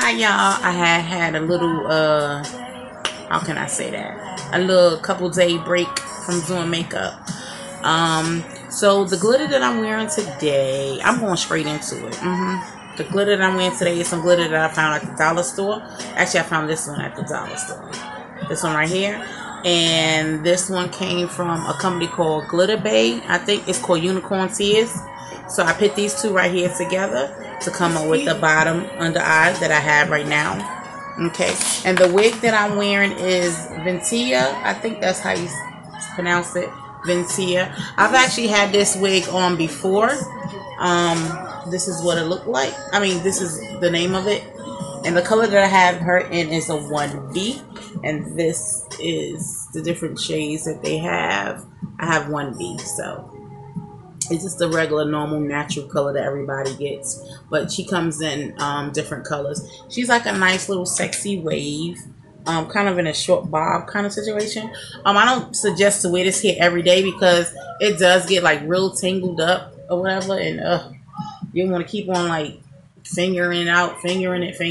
Hi y'all. I had a little how can I say that? A little couple day break from doing makeup. So the glitter that I'm wearing today, I'm going straight into it. The glitter that I'm wearing today is some glitter that I found at the dollar store. Actually, I found this one at the dollar store. This one right here. And this one came from a company called Glitter Bay. I think it's called Unicorn Tears. So I put these two right here together to come up with the bottom under eye that I have right now. Okay. And the wig that I'm wearing is Ventia. I think that's how you pronounce it. Ventia. I've actually had this wig on before. This is what it looked like. I mean, this is the name of it. And the color that I have her in is a 1B. And this is the different shades that they have. I have 1B. So it's just the regular, normal, natural color that everybody gets. But she comes in different colors. She's like a nice little sexy wave. Kind of in a short bob kind of situation. I don't suggest to wear this here every day because it does get like real tangled up or whatever. And you want to keep on like fingering it out, fingering it.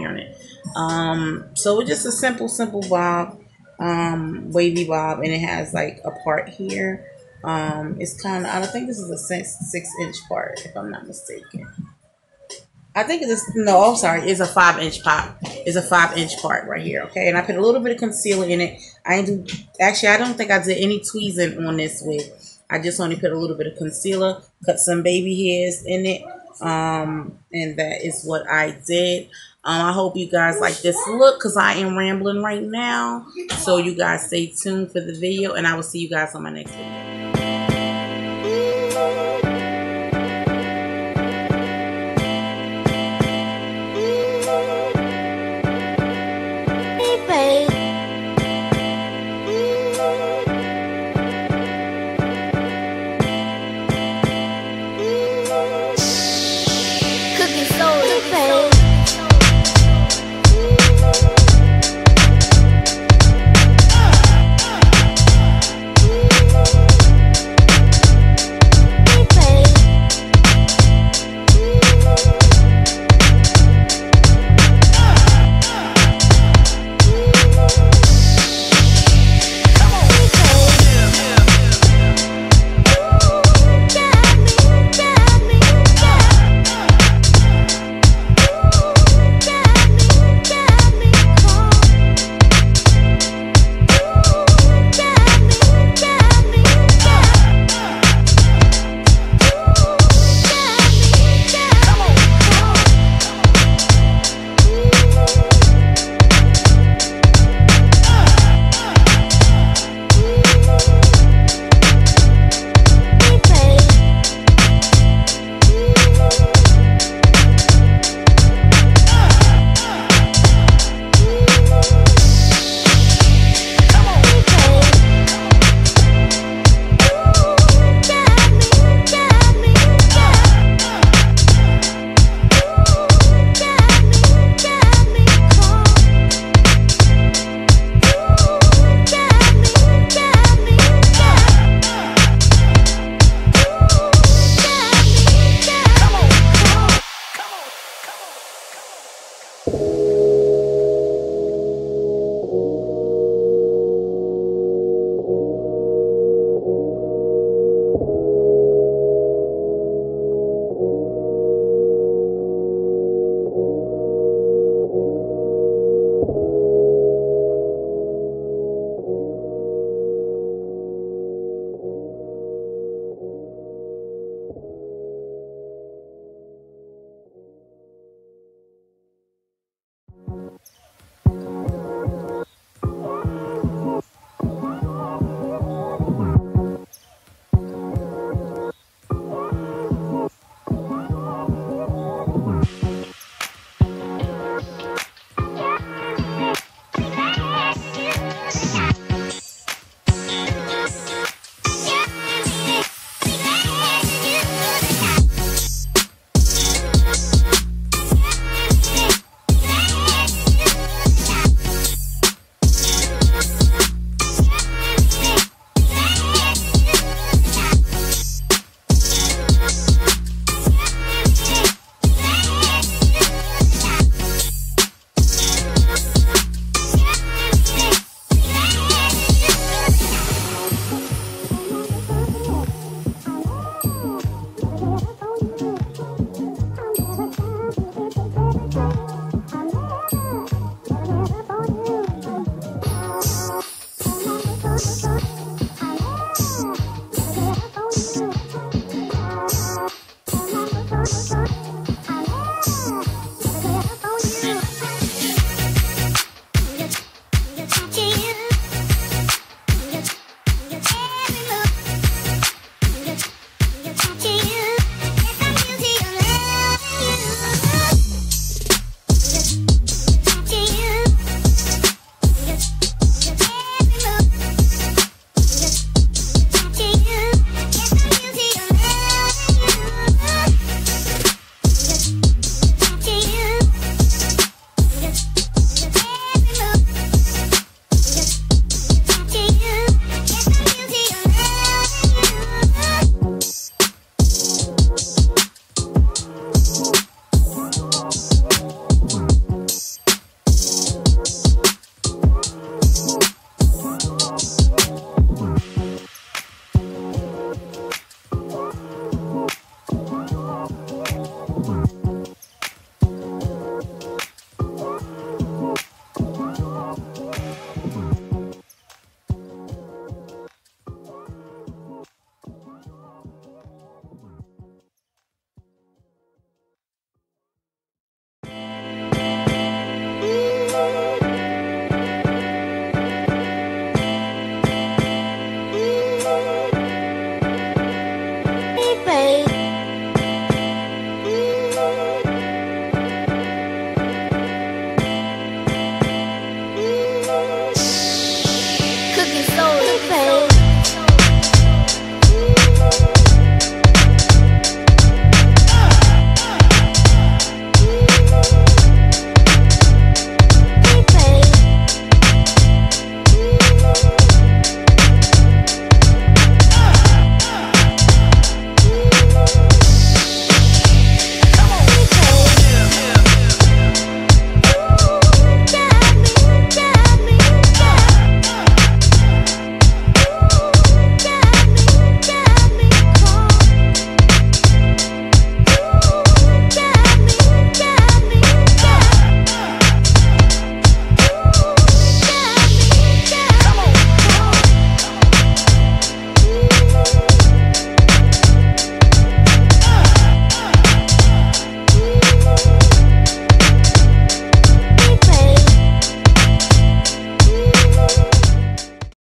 So it's just a simple bob, wavy bob, and it has like a part here. It's kind of, I think this is a 6-inch part, if I'm not mistaken. I think it's, no, I'm sorry, it's a 5-inch pop. It's a 5-inch part right here, okay? And I put a little bit of concealer in it. I don't think I did any tweezing on this wig. I just only put a little bit of concealer, cut some baby hairs in it. And that is what I did. I hope you guys like this look because I am rambling right now. So you guys stay tuned for the video, and I will see you guys on my next video.